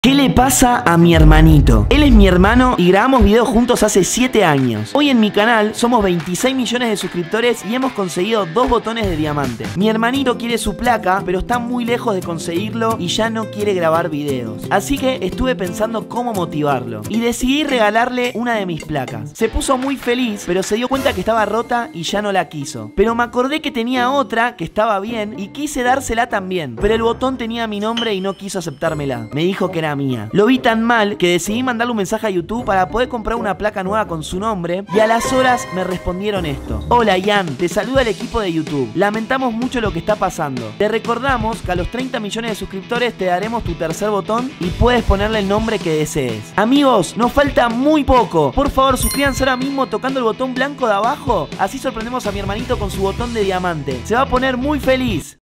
¿Qué le pasa a mi hermanito? Él es mi hermano y grabamos videos juntos hace 7 años. Hoy en mi canal somos 26 millones de suscriptores y hemos conseguido 2 botones de diamante. Mi hermanito quiere su placa, pero está muy lejos de conseguirlo y ya no quiere grabar videos. Así que estuve pensando cómo motivarlo y decidí regalarle una de mis placas. Se puso muy feliz, pero se dio cuenta que estaba rota y ya no la quiso. Pero me acordé que tenía otra que estaba bien y quise dársela también. Pero el botón tenía mi nombre y no quiso aceptármela. Me dijo que era mía. Lo vi tan mal que decidí mandarle un mensaje a YouTube para poder comprar una placa nueva con su nombre y a las horas me respondieron esto: hola Ian, te saluda el equipo de YouTube. Lamentamos mucho lo que está pasando. Te recordamos que a los 30 millones de suscriptores te daremos tu tercer botón y puedes ponerle el nombre que desees. Amigos, nos falta muy poco. Por favor, suscríbanse ahora mismo tocando el botón blanco de abajo. Así sorprendemos a mi hermanito con su botón de diamante. Se va a poner muy feliz.